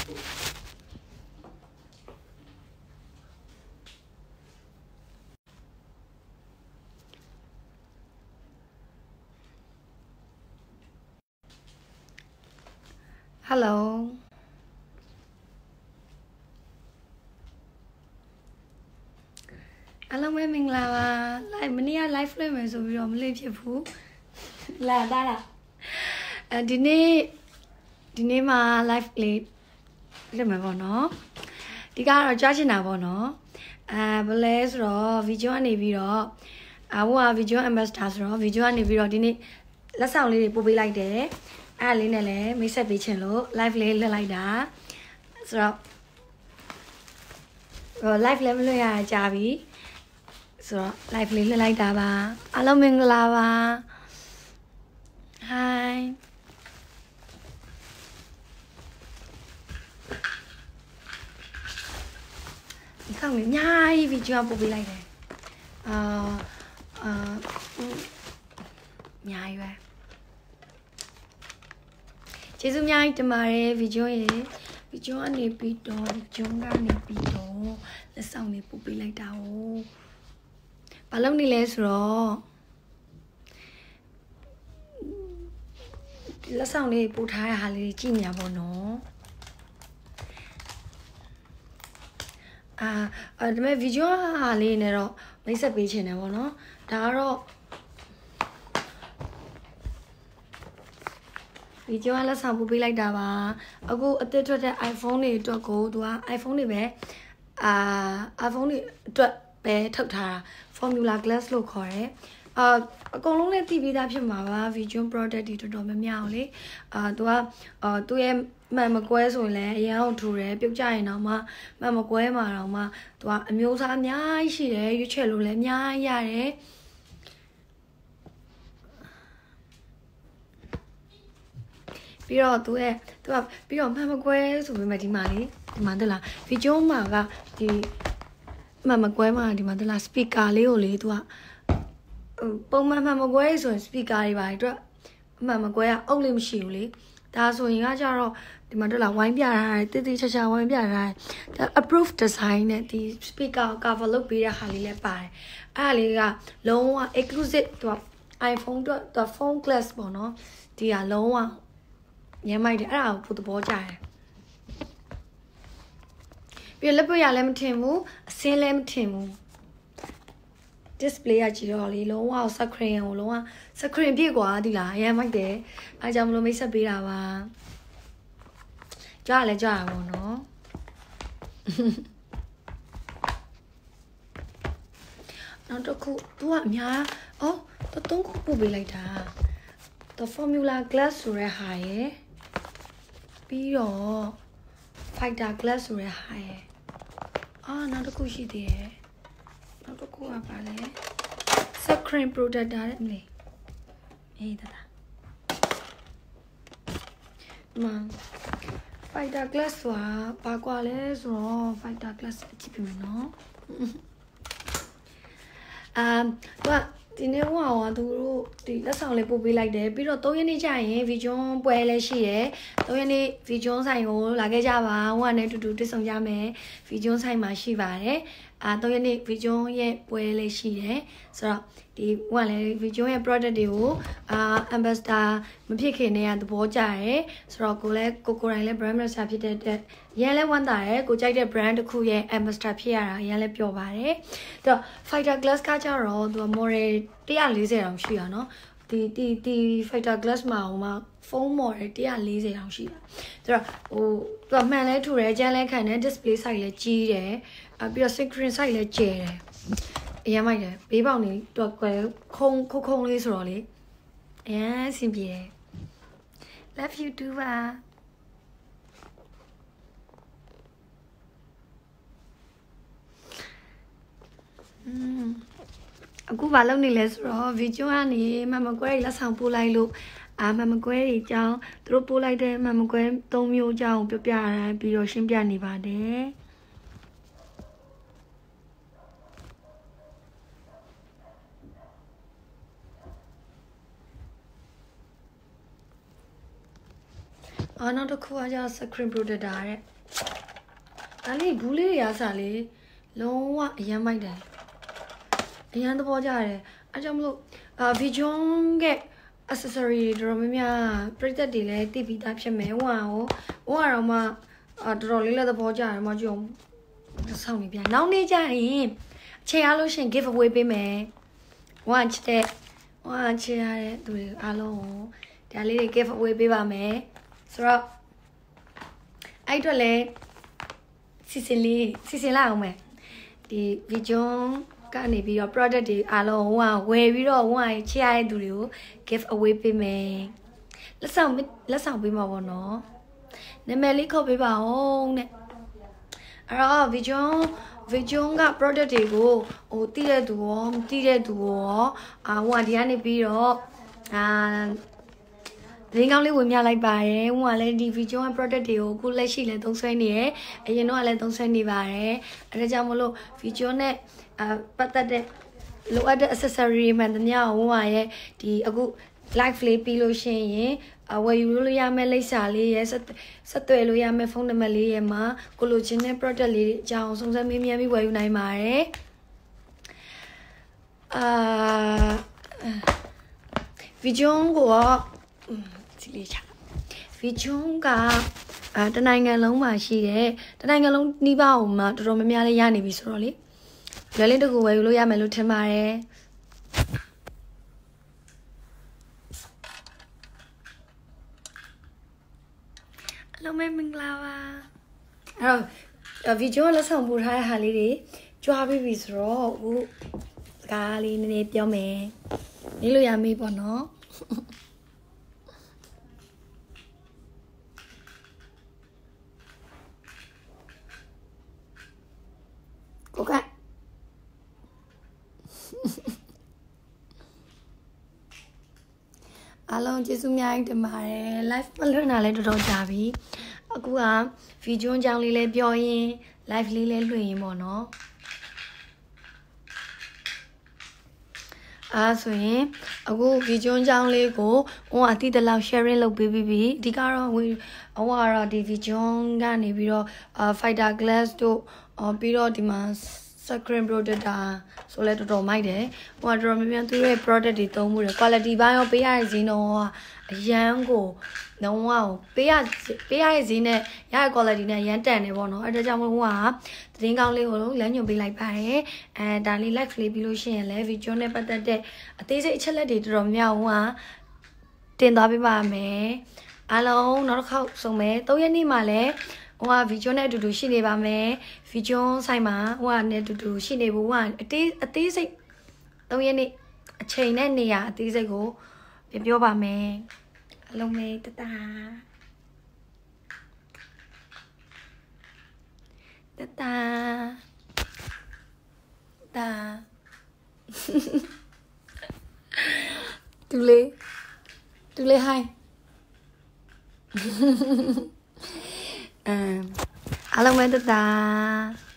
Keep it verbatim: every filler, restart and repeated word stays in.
ฮัลโหลအားလုံးပဲမင်္ဂလာပါ live မနေ့က live လွှင့်မယ်ဆိုပြီးတော့မလေးဖြစ်ဘူးလာတာလားအဲဒီနေ့ဒီနေ့မှာ live လေးလုပ်မှာပေါ့နော်ဒီကတော့ကြားချင်တာပေါ့နော်အဲဘယ်လဲဆိုတော့ video ကနေပြီးတော့အဝါ video ambassador ဆိုတော့ video ကနေပြီးတော့ဒီနေ့လက်ဆောင်လေးတွေပို့ပေးလိုက်တယ်အဲ့လေးနဲ့လည်းမိတ်ဆက်ပေးချင်လို့ live လေးလွှင့်လိုက်တာဆိုတော့ live လည်းမလွှင့်ရကြပြီဆိုတော့ live လေးလွှင့်လိုက်တာပါအားလုံးမင်္ဂလာပါ hi ဒီကောင်လေးအများကြီး video ပို့ပေးလိုက်တယ်အာအာအများကြီးပဲကျေးဇူးအများကြီးတင်ပါတယ် video ရေ video ကနေပြီးတော့ video ကနေပြီးတော့လက်ဆောင်လေးပို့ပေးလိုက်တာ哦ဘာလုပ်နေလဲဆိုတော့လက်ဆောင်လေးပို့ထားတဲ့ဟာလေးကြည့်နေရပါတော့အာအဲ့ဒါမဲ့ video ဟာလေးနဲ့တော့မိတ်ဆက်ပေးချင်တယ်ပေါ့နော်ဒါကတော့ video လက်ဆောင်ပို့ပေးလိုက်တာပါအခုအသစ်ထွက်တဲ့ iPhone တွေအတွက်ကိုသူက iPhone တွေပဲအာ iPhone တွေအတွက်ပဲထုတ်ထားတာ Formula Glass လို့ခေါ်တယ်အာအကုန်လုံးလည်းတည်ပြီးသားဖြစ်မှာပါ Vision product တွေတော်တော်များများအောင်လေအာသူကအာသူရဲ့မှန်မကွဲဆိုရင်လည်းအရင်အောင်ထူတယ်ပြုတ်ကြရင်တော့မှမှန်မကွဲမှာတော့မှသူကအမျိုးအစားအများကြီးရှိတယ်ရွေးချယ်လို့လည်းအများကြီးရတယ်ပြီးတော့သူရဲ့သူကပြီးတော့မှန်မကွဲဆိုပေမဲ့ဒီမှာလေဒီမှာတက်လာ Vision မှာကဒီမှန်မကွဲမှာဒီမှာတက်လာ speaker လေးကိုလေသူကပုံမှန်မှန်မကွဲဆိုရင် speaker တွေပါအတွက်မှန်မကွဲကအုပ်လေးမရှိဘူးလေဒါဆိုရင်ကကြတော့ဒီမှာတက်လာဝိုင်းပြထားတယ်တိတိကျကျဝိုင်းပြထားတယ်ဒါ approved design နဲ့ဒီ speaker cover လုပ်ပေးတဲ့ဟာလေးလည်းပါတယ်အဲ့ဒါလေးကလုံးဝ exclusive သူက iPhone တော့သူ phone glass ပေါ့နော်ဒီကလုံးဝညမ်းမိုက်တယ်အဲ့ဒါကိုပို့သဘောကျတယ်ပြီးလက်ပွေရလည်းမထင်ဘူးအစင်းလည်းမထင်ဘူး display ကကြည့်တော့လေလုံးဝ screen ကိုလုံးဝ screen ပြည့်กว่าဒီလားအရင်မိုက်တယ်အားကြောင့်မလို့မိတ်ဆက်ပေးတာပါကြားရလဲကြားရပါဘောနော်နောက်တစ်ခု तू ကအများအော်တသုံးခုပို့ပေးလိုက်တာ the formula glass ဆိုတဲ့ဟာရယ်ပြီးတော့ fighter glass ဆိုတဲ့ဟာရယ်အာနောက်တစ်ခုရှိသေးတယ်နောက်တစ်ခုကပါလဲ screen protector တဲ့မလေးအေးတတာမန် fighter glass ဆိုတာဘာကွာလဲဆိုတော့ fighter glass အကြည့်ပြမယ်နော်အာသူကဒီနေ့ဟောသူတို့ဒီလက်ဆောင်လေးပို့ပေးလိုက်တယ်ပြီးတော့၃ရက်နေ့ကျရင် Vision ပွဲလည်းရှိရယ်၃ရက်နေ့ Vision ဆိုင်ကိုလာခဲ့ကြပါဟိုကနေတူတူတွေ့ဆုံကြမယ် Vision ဆိုင်မှာရှိပါတယ်အာ၃ရက်နေ့ Vision ရဲ့ပွဲလည်းရှိတယ်ဆိုတော့ဒီဟိုကလည်း Vision ရဲ့ product တွေကိုအာ ambassador မဖြစ်ခင်တည်းကသဘောကျတယ်ဆိုတော့ကိုလည်းကိုကိုတိုင်းလည်း brand ambassador ဖြစ်တဲ့အတွက်ရန်လည်းဝမ်းသာတယ်ကိုကြိုက်တဲ့ brand တစ်ခုရဲ့ ambassador ဖြစ်ရတာရန်လည်းပျော်ပါတယ်အဲ့တော့ fighter glass ကကြတော့သူက model one fortyတောင်ရှိရနော်ဒီဒီဒီ fighter glass မှာဟိုမှာ phone model one fortyတောင်ရှိတာဆိုတော့ဟိုသူကမှန်လဲထူတယ်ကြမ်းလဲခံတယ် display size လည်းကြီးတယ်အပြီးတော့ screen size လည်းကျယ်တယ်အရင်မိုက်တယ်ဘေးပေါက်နေတော့ကွယ်ခုံခုခုံလေးဆိုတော့လေအရင်အဆင်ပြေတယ် love you too ပါอืมအခုဘာလုပ်နေလဲဆိုတော့ video ကနေမမကွဲလက်ဆောင်ပို့လိုက်လို့အာမမကွဲတွေအကြောင်းသူတို့ပို့လိုက်တဲ့မမကွဲ၃မျိုးအကြောင်းပြောပြရပြီးတော့ရှင်းပြနေပါတယ်အော်နောက်တစ်ခုကကျ screen protector တဲ့ဒါလေးဘူးလေးရစားလေးလုံးဝအရမ်းမိုက်တယ်အရမ်းသဘောကျတယ်အဲကြောင့်မလို့အာ Vision က accessory တွေတော်တော်များများပြည့်သက်တွေလည်းတည်ပြီးသားဖြစ်မယ်ဟိုဟာဟိုဟိုကတော့မှအာတော်တော်လေးလည်းသဘောကျတယ်မကြည့်အောင်စောင့်နေပြန်နောက်နေ့ကျရင်အချိန်အားလို့ရှင် give away ပေးမယ်ဟိုကချစ်တဲ့ဟိုကချစ်ရတဲ့သူတွေအားလုံးကိုဒါလေးတွေ give away ပေးပါမယ်ဆိုတော့အဲ့အတွက်လည်းစီစဉ်လေးစီစဉ်လိုက်အောင်မယ်ဒီ Vision ကနေပြီးတော့ product တွေအားလုံးဟိုကဝယ်ပြီးတော့ဟိုကချစ်ရတဲ့သူတွေကို give away ပေးမယ်လက်ဆောင်လက်ဆောင်ပေးမှာပေါ့နော်နာမည်လေးခေါ်ပေးပါဦးတဲ့အဲ့တော့ Vision Vision က product တွေကိုဟိုတည်တဲ့သူရောမတည်တဲ့သူရောအာဟိုကဒီကနေပြီးတော့အာလင်းကောင်းလေးဝင်မြလိုက်ပါတယ်ဟိုကလည်းဒီ Vision က product တွေကိုအခုလက်ရှိလည်းသုံးစွဲနေရယ်အရင်တော့လည်းသုံးစွဲနေပါတယ်အဲဒါကြောင့်မလို့ Vision နဲ့အာပတ်သက်တဲ့လိုအပ်တဲ့ accessory မှန်သမျှဟိုကရဲ့ဒီအခု live လေးပြီးလို့ရှိရင်အဝယ်ယူလို့ရမယ့်လိပ်စာလေးရဲ့ဆက်သွယ်လို့ရမယ့်ဖုန်းနံပါတ်လေးရဲ့မှာကိုလိုချင်တဲ့ product လေးတွေအကြောင်းစုံစမ်းမေးမြန်းပြီးဝယ်ယူနိုင်ပါတယ်အာ Vision ကိုဒီလေးချ Vision ကအာတနိုင်ငံလုံးမှာရှိတဲ့တနိုင်ငံလုံးနှီးပါအောင်မှာတော်တော်များများလေးရနေပြီဆိုတော့လေလွယ်လေးတကူဝယ်ယူလို့ရမယ်လို့ထင်ပါတယ်လုံးမမင်္ဂလာပါအဲ့တော့ Vision လက်ဆောင်ပို့ထားတဲ့ဟာလေးတွေကြွားပြီးပြီဆိုတော့အခုစကားလေးနည်းနည်းပြောမယ်နေလို့ရမေးပေါ့နော်ကိုကအားလုံးကျေးဇူးများတင်ပါတယ် live မလွှင့်တာလည်းတော်တော်ကြာပြီအခုက Vision ကြောင်းလေးလည်းပြောရင်း live လေးလည်းလွှင့်ရင်းပေါ့နော်အားဆိုရင်အခု Vision ကြောင်းလေးကိုဟိုအတိတလောက် sharing လုပ်ပေးပြီးပြီအဓိကတော့ဟိုကတော့ဒီ Vision ကနေပြီးတော့ fighter glass တို့ပြီးတော့ဒီမှာ screen protector ဆိုလဲတော်တော်မိုက်တယ်ဟိုကတော်တော်များများသူရဲ့ product တွေသုံးမှုတယ် quality ဘိုင်းရောပေးရတဲ့ဈေးနှုန်းကအရန်ကိုလုံးဝပေးရပေးရတဲ့ဈေးနဲ့ရတဲ့ quality နဲ့ရန်တန်တယ်ပေါ့နော်အဲဒါကြောင့်မို့ဟိုကသတင်းကောင်းလေးကိုလမ်းညွှန်ပေးလိုက်ပါတယ်အဲဒါလေး like လေးပြီးလို့ရှိရင်လည်း Vision နဲ့ပတ်သက်တဲ့အသေးစိတ်အချက်လက်တွေတော်တော်များများဟိုကတင်သွားပေးပါမယ်အားလုံးနောက်တစ်ခေါက်ဆုံမယ်၃ရက်နေ့မှာလည်းဟိုက Vision နဲ့အတူတူရှိနေပါမယ် Vision ဆိုင်မှာဟိုကနဲ့အတူတူရှိနေဖို့ကအသေးအသေးစိတ်၃ရက်နေ့အချိန်နဲ့နေရာအသေးစိတ်ကိုပြပြောပါမယ်အလုံးမေးတတာတတာတာတူလေးတူလေးဟိုင်းအမ်အားလုံးပဲတတာ